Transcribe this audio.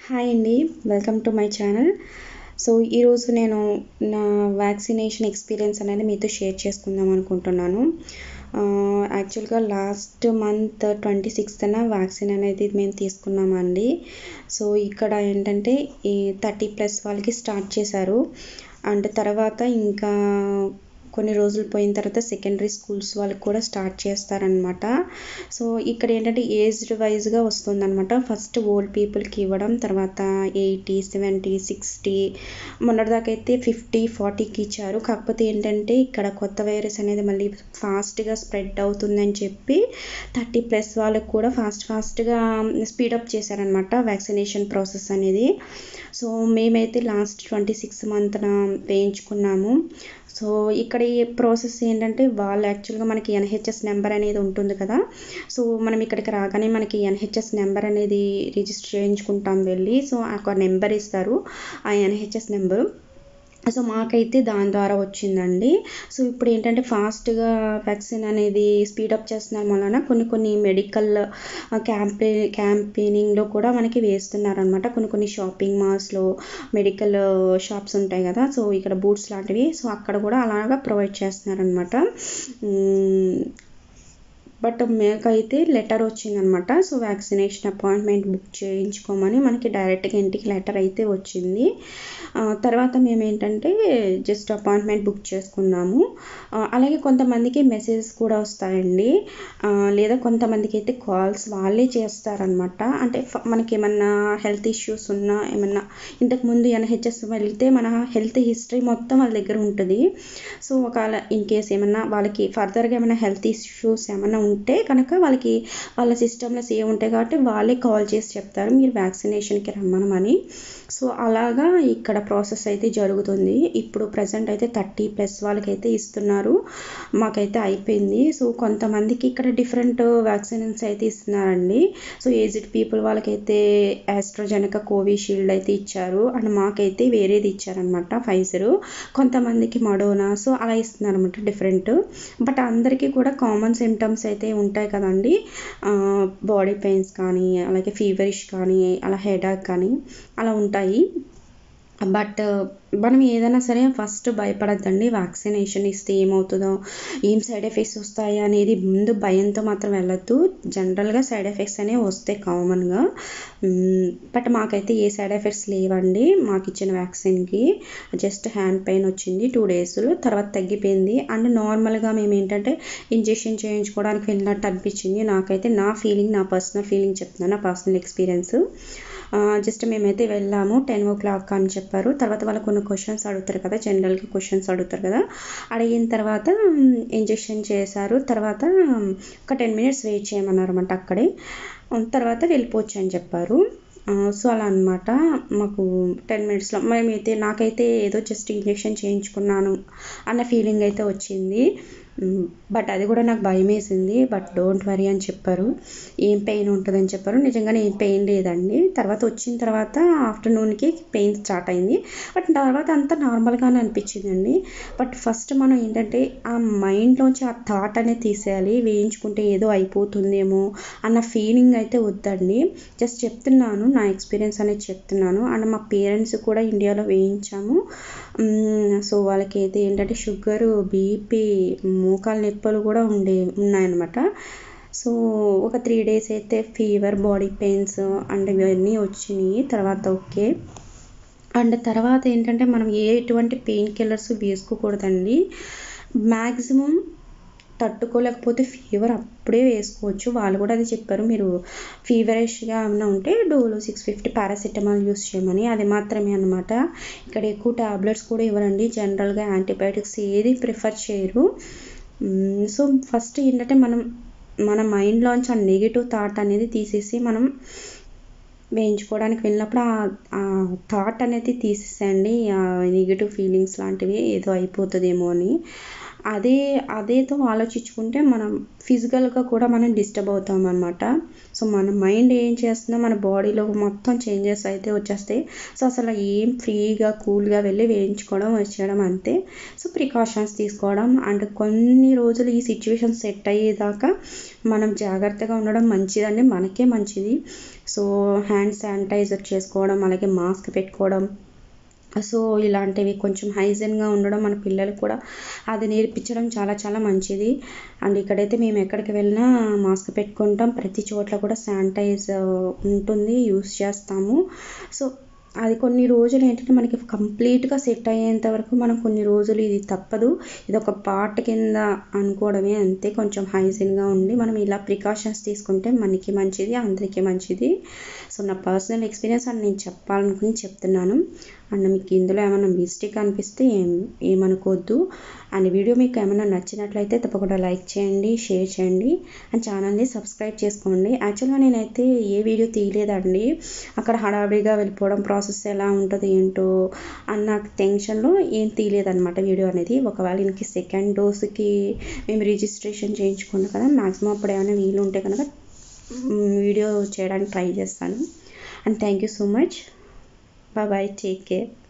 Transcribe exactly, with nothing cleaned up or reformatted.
Hi అండి. Welcome to my channel. So ఈరోజు నేను నా వ్యాక్సినేషన్ ఎక్స్పీరియన్స్ అనేది మీతో షేర్ చేసుకుందాం అనుకుంటున్నాను. యాక్చువల్గా లాస్ట్ మంత్ ట్వంటీ సిక్స్త్న వ్యాక్సిన్ అనేది మేము తీసుకున్నామండి. సో ఇక్కడ ఏంటంటే ఈ థర్టీ ప్లస్ వాళ్ళకి స్టార్ట్ చేశారు. అండ్ తర్వాత ఇంకా కొన్ని రోజులు పోయిన తర్వాత సెకండరీ స్కూల్స్ వాళ్ళకి కూడా స్టార్ట్ చేస్తారనమాట. సో ఇక్కడ ఏంటంటే ఏజ్డ్ వైజ్గా వస్తుందన్నమాట. ఫస్ట్ ఓల్డ్ పీపుల్కి ఇవ్వడం, తర్వాత ఎయిటీ సెవెంటీ సిక్స్టీ మొన్నటిదాకా అయితే ఫిఫ్టీ ఫార్టీకి ఇచ్చారు. కాకపోతే ఏంటంటే ఇక్కడ కొత్త వైరస్ అనేది మళ్ళీ ఫాస్ట్గా స్ప్రెడ్ అవుతుందని చెప్పి థర్టీ ప్లస్ వాళ్ళకి కూడా ఫాస్ట్ ఫాస్ట్గా స్పీడప్ చేశారనమాట వ్యాక్సినేషన్ ప్రాసెస్ అనేది. సో మేమైతే లాస్ట్ ట్వంటీ సిక్స్ మంత్న వేయించుకున్నాము. సో ఇక్కడ ఈ ప్రాసెస్ ఏంటంటే వాళ్ళు యాక్చువల్గా మనకి ఎన్హెచ్ఎస్ నెంబర్ అనేది ఉంటుంది కదా. సో మనం ఇక్కడికి రాగానే మనకి ఎన్హెచ్ఎస్ నెంబర్ అనేది రిజిస్టర్ చేయించుకుంటాం వెళ్ళి. సో ఒక నెంబర్ ఇస్తారు, ఆ ఎన్హెచ్ఎస్ నెంబర్. సో మాకైతే దాని ద్వారా వచ్చిందండి. సో ఇప్పుడు ఏంటంటే ఫాస్ట్గా వ్యాక్సిన్ అనేది స్పీడప్ చేస్తున్నారు వలన కొన్ని కొన్ని మెడికల్ క్యాంపే క్యాంపెయినింగ్లో కూడా మనకి వేస్తున్నారనమాట. కొన్ని కొన్ని షాపింగ్ మాల్స్లో మెడికల్ షాప్స్ ఉంటాయి కదా. సో ఇక్కడ బూట్స్ లాంటివి, సో అక్కడ కూడా అలాగా ప్రొవైడ్ చేస్తున్నారనమాట. బట్ మేకైతే లెటర్ వచ్చిందనమాట. సో వ్యాక్సినేషన్ అపాయింట్మెంట్ బుక్ చేయించుకోమని మనకి డైరెక్ట్గా ఇంటికి లెటర్ అయితే వచ్చింది. తర్వాత మేము ఏంటంటే జస్ట్ అపాయింట్మెంట్ బుక్ చేసుకున్నాము. అలాగే కొంతమందికి మెసేజెస్ కూడా వస్తాయండి, లేదా కొంతమందికి అయితే కాల్స్ వాళ్ళే చేస్తారనమాట. అంటే మనకి ఏమన్నా హెల్త్ ఇష్యూస్ ఉన్నా, ఏమన్నా ఇంతకుముందు ఎన్హెచ్ఎస్ వెళ్తే మన హెల్త్ హిస్టరీ మొత్తం వాళ్ళ దగ్గర ఉంటుంది. సో ఒకవేళ ఇన్ కేస్ ఏమన్నా వాళ్ళకి ఫర్దర్గా ఏమైనా హెల్త్ ఇష్యూస్ ఏమన్నా ఉంటే కనుక వాళ్ళకి వాళ్ళ సిస్టంలో సేవ్ ఉంటాయి కాబట్టి వాళ్ళే కాల్ చేసి చెప్తారు మీరు వ్యాక్సినేషన్కి రమ్మనమని. సో అలాగా ఇక్కడ ప్రాసెస్ అయితే జరుగుతుంది. ఇప్పుడు ప్రజెంట్ అయితే థర్టీ ప్లస్ వాళ్ళకైతే ఇస్తున్నారు. మాకైతే అయిపోయింది. సో కొంతమందికి ఇక్కడ డిఫరెంట్ వ్యాక్సిన్స్ అయితే ఇస్తున్నారండి. సో ఏజ్డ్ పీపుల్ వాళ్ళకైతే ఆస్ట్రాజెనెకా కోవిషీల్డ్ అయితే ఇచ్చారు, అండ్ మాకైతే వేరేది ఇచ్చారనమాట, ఫైజర్. కొంతమందికి మడోనా. సో అలా ఇస్తున్నారు అనమాట డిఫరెంట్. బట్ అందరికీ కూడా కామన్ సిమ్టమ్స్ అయితే ఉంటాయి కదండి. బాడీ పెయిన్స్ కానీ, అలాగే ఫీవరిష్ కానీ, అలా హెడేక్ కానీ అలా ఉంటాయి. బట్ మనం ఏదైనా సరే ఫస్ట్ భయపడద్దండి. వ్యాక్సినేషన్ ఇస్తే ఏమవుతుందో, ఏం సైడ్ ఎఫెక్ట్స్ వస్తాయి అనేది ముందు భయంతో మాత్రం వెళ్ళొద్దు. జనరల్గా సైడ్ ఎఫెక్ట్స్ అనేవి వస్తాయి కామన్గా. బట్ మాకైతే ఏ సైడ్ ఎఫెక్ట్స్ లేవండి. మాకు ఇచ్చిన వ్యాక్సిన్కి జస్ట్ హ్యాండ్ పెయిన్ వచ్చింది టూ డేస్లో, తర్వాత తగ్గిపోయింది. అండ్ నార్మల్గా మేము ఏంటంటే ఇంజెక్షన్ చేయించుకోవడానికి వెళ్ళినట్టు అనిపించింది నాకైతే. నా ఫీలింగ్, నా పర్సనల్ ఫీలింగ్ చెప్తున్నాను, నా పర్సనల్ ఎక్స్పీరియన్స్. జస్ట్ మేమైతే వెళ్ళాము, టెన్ ఓ క్లాక్ అని చెప్పారు. తర్వాత వాళ్ళు కొన్ని క్వశ్చన్స్ అడుగుతారు కదా, జనరల్గా క్వశ్చన్స్ అడుగుతారు కదా. అడిగిన తర్వాత ఇంజెక్షన్ చేశారు. తర్వాత ఒక టెన్ మినిట్స్ వెయిట్ చేయమన్నారు అనమాట అక్కడే. తర్వాత వెళ్ళిపోవచ్చు అని చెప్పారు. సో అలా అనమాట. మాకు టెన్ మినిట్స్లో మేమైతే, నాకైతే ఏదో జస్ట్ ఇంజెక్షన్ చేయించుకున్నాను అన్న ఫీలింగ్ అయితే వచ్చింది. బట్ అది కూడా నాకు భయం వేసింది. బట్ డోంట్ వరీ అని చెప్పారు, ఏం పెయిన్ ఉంటుందని చెప్పారు. నిజంగానే ఏం పెయిన్ లేదండి. తర్వాత వచ్చిన తర్వాత ఆఫ్టర్నూన్కి పెయిన్ స్టార్ట్ అయింది. బట్ తర్వాత అంతా నార్మల్గానే అనిపించిందండి. బట్ ఫస్ట్ మనం ఏంటంటే ఆ మైండ్లోంచి ఆ థాట్ అనేది తీసేయాలి. వేయించుకుంటే ఏదో అయిపోతుందేమో అన్న ఫీలింగ్ అయితే వద్దండి. జస్ట్ చెప్తున్నాను, నా ఎక్స్పీరియన్స్ అనేది చెప్తున్నాను. అండ్ మా పేరెంట్స్ కూడా ఇండియాలో వేయించాము. సో వాళ్ళకి అయితే ఏంటంటే షుగరు, బీపీ, మోకాలు నొప్పులు కూడా ఉండే ఉన్నాయన్నమాట. సో ఒక త్రీ డేస్ అయితే ఫీవర్, బాడీ పెయిన్స్ అండ్ ఇవన్నీ వచ్చినాయి. తర్వాత ఓకే. అండ్ తర్వాత ఏంటంటే మనం ఏ ఎటువంటి పెయిన్ కిల్లర్స్ వేసుకోకూడదండి. మ్యాక్సిమం తట్టుకోలేకపోతే ఫీవర్ అప్పుడే వేసుకోవచ్చు. వాళ్ళు కూడా అది చెప్పారు, మీరు ఫీవరిష్గా ఏమైనా ఉంటే Dolo six fifty paracetamol use చేయమని. అది మాత్రమే అనమాట. ఇక్కడ ఎక్కువ టాబ్లెట్స్ కూడా ఇవ్వరండి. జనరల్గా యాంటీబయాటిక్స్ ఏది ప్రిఫర్ చేయరు. సో ఫస్ట్ ఏంటంటే మనం మన మైండ్లోంచి ఆ నెగిటివ్ థాట్ అనేది తీసేసి మనం వేయించుకోవడానికి వెళ్ళినప్పుడు ఆ థాట్ అనేది తీసేసేయండి. ఆ నెగిటివ్ ఫీలింగ్స్ లాంటివి ఏదో అయిపోతుందేమో అని. అదే అదేతో ఆలోచించుకుంటే మనం ఫిజికల్గా కూడా మనం డిస్టర్బ్ అవుతాం అనమాట. సో మన మైండ్ ఏం చేస్తుందో మన బాడీలో మొత్తం చేంజెస్ అయితే వచ్చేస్తాయి. సో అసలు ఏం ఫ్రీగా కూల్గా వెళ్ళి వేయించుకోవడం వచ్చేయడం అంతే. సో ప్రికాషన్స్ తీసుకోవడం అండ్ కొన్ని రోజులు ఈ సిచ్యువేషన్ సెట్ అయ్యేదాకా మనం జాగ్రత్తగా ఉండడం మంచిదండి, మనకే మంచిది. సో హ్యాండ్ శానిటైజర్ చేసుకోవడం, అలాగే మాస్క్ పెట్టుకోవడం, సో ఇలాంటివి కొంచెం హైజీన్గా ఉండడం మన పిల్లలకు కూడా అది నేర్పించడం చాలా చాలా మంచిది. అండ్ ఇక్కడైతే మేము ఎక్కడికి వెళ్ళినా మాస్క్ పెట్టుకుంటాం, ప్రతి చోట్ల కూడా శానిటైజ్ ఉంటుంది, యూస్ చేస్తాము. సో అది కొన్ని రోజులు ఏంటంటే మనకి కంప్లీట్గా సెట్ అయ్యేంత వరకు మనం కొన్ని రోజులు ఇది తప్పదు, ఇది ఒక పార్ట్ కింద అనుకోవడమే అంతే. కొంచెం హైజీన్గా ఉండి మనం ఇలా ప్రికాషన్స్ తీసుకుంటే మనకి మంచిది, అందరికీ మంచిది. సో నా పర్సనల్ ఎక్స్పీరియన్స్ అని నేను చెప్పాలనుకుని చెప్తున్నాను. అండ్ మీకు ఇందులో ఏమైనా మిస్టేక్ అనిపిస్తే ఏం ఏమనుకోవద్దు. అండ్ వీడియో మీకు ఏమైనా నచ్చినట్లయితే తప్పకుండా లైక్ చేయండి, షేర్ చేయండి అండ్ ఛానల్ని సబ్స్క్రైబ్ చేసుకోండి. యాక్చువల్గా నేనైతే ఏ వీడియో తీయలేదండి, అక్కడ హడావిడిగా వెళ్ళిపోవడం, ప్రాసెస్ ఎలా ఉంటుంది ఏంటో అన్న టెన్షన్లో ఏం తీయలేదన్నమాట వీడియో అనేది. ఒకవేళ ఇంక సెకండ్ డోస్కి మేము రిజిస్ట్రేషన్ చేయించుకున్నాం కదా, మ్యాక్సిమం అప్పుడు ఏమైనా వీలు ఉంటే కనుక వీడియో చేయడానికి ట్రై చేస్తాను. And thank you so much. Bye bye, take care.